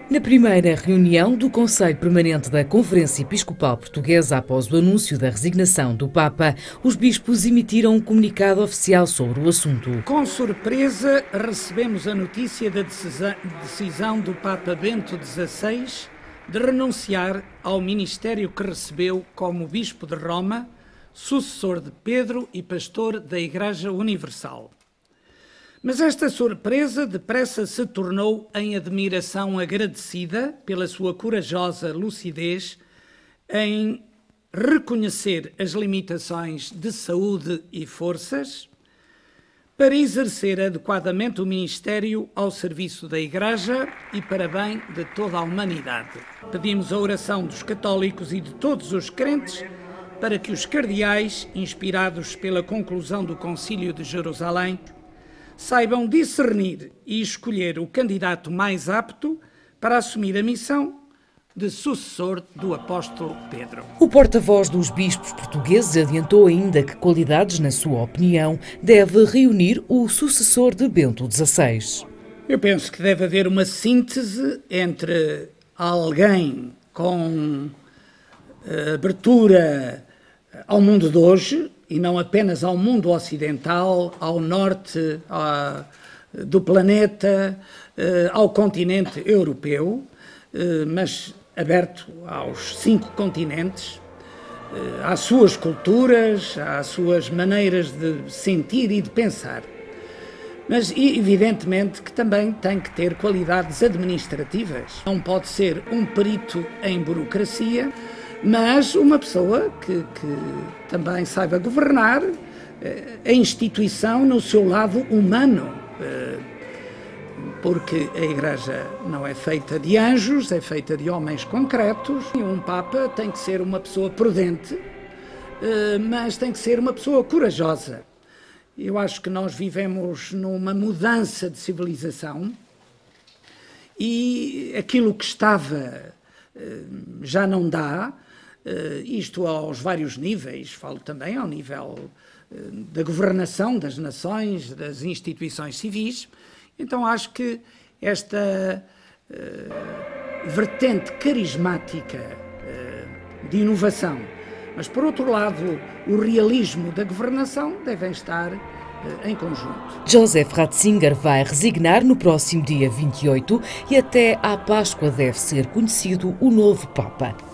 Na primeira reunião do Conselho Permanente da Conferência Episcopal Portuguesa, após o anúncio da resignação do Papa, os bispos emitiram um comunicado oficial sobre o assunto. Com surpresa, recebemos a notícia da decisão do Papa Bento XVI de renunciar ao ministério que recebeu como Bispo de Roma, sucessor de Pedro e pastor da Igreja Universal. Mas esta surpresa depressa se tornou em admiração agradecida pela sua corajosa lucidez em reconhecer as limitações de saúde e forças para exercer adequadamente o ministério ao serviço da Igreja e para bem de toda a humanidade. Pedimos a oração dos católicos e de todos os crentes para que os cardeais, inspirados pela conclusão do Concílio de Jerusalém, saibam discernir e escolher o candidato mais apto para assumir a missão de sucessor do apóstolo Pedro. O porta-voz dos bispos portugueses adiantou ainda que qualidades, na sua opinião, deve reunir o sucessor de Bento XVI. Eu penso que deve haver uma síntese entre alguém com abertura ao mundo de hoje, e não apenas ao mundo ocidental, ao norte do planeta, ao continente europeu, mas aberto aos 5 continentes, às suas culturas, às suas maneiras de sentir e de pensar. Mas evidentemente que também tem que ter qualidades administrativas. Não pode ser um perito em burocracia, mas uma pessoa que também saiba governar a instituição no seu lado humano, porque a Igreja não é feita de anjos, é feita de homens concretos. E um Papa tem que ser uma pessoa prudente, mas tem que ser uma pessoa corajosa. Eu acho que nós vivemos numa mudança de civilização e aquilo que estava já não dá. Isto aos vários níveis, falo também ao nível da governação das nações, das instituições civis. Então acho que esta vertente carismática de inovação, mas por outro lado o realismo da governação devem estar em conjunto. Joseph Ratzinger vai resignar no próximo dia 28 e até à Páscoa deve ser conhecido o novo Papa.